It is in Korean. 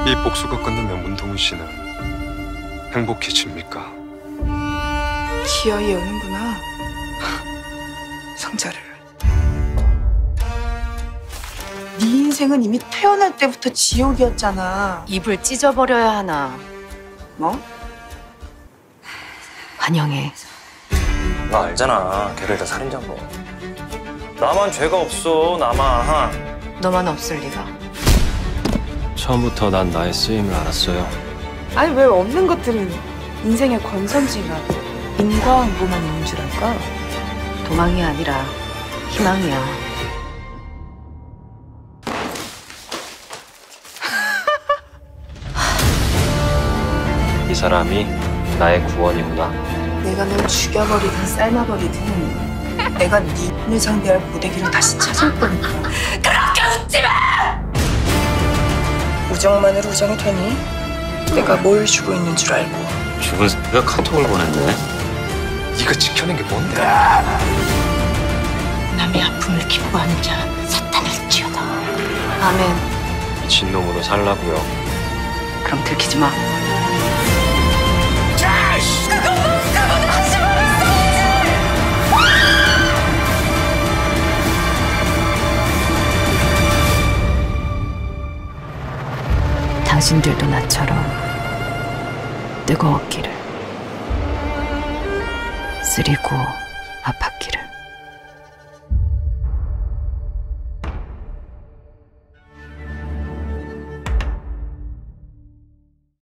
이 복수가 끝나면 문동훈 씨는 행복해집니까? 기어이 여는구나 상자를. 네 인생은 이미 태어날 때부터 지옥이었잖아. 입을 찢어버려야 하나. 뭐? 환영해. 나 알잖아. 걔를 다 살인자인 거. 나만 죄가 없어. 나만. 너만 없을 리가. 처음부터 난 나의 쓰임을 알았어요. 아니 왜 없는 것들은 인생의 권선지가 인과응보만 있는 줄 알까? 도망이 아니라 희망이야. 이 사람이 나의 구원이구나. 내가 널 죽여버리든 삶아버리든 내가 네를 상대할 고데기를 다시 찾을 거니까. 그렇게 웃지 마! 우정만으로 우정이 되니? 내가 뭘 주고 있는 줄 알고. 죽은 새가 카톡을 보냈네. 네가 지켜낸 게 뭔데? 남의 아픔을 기뻐하는 자 사탄을 지어다. 아멘. 미친놈으로 살라고요. 그럼 들키지 마. 당신들도 나처럼 뜨거웠기를, 쓰리고 아팠기를.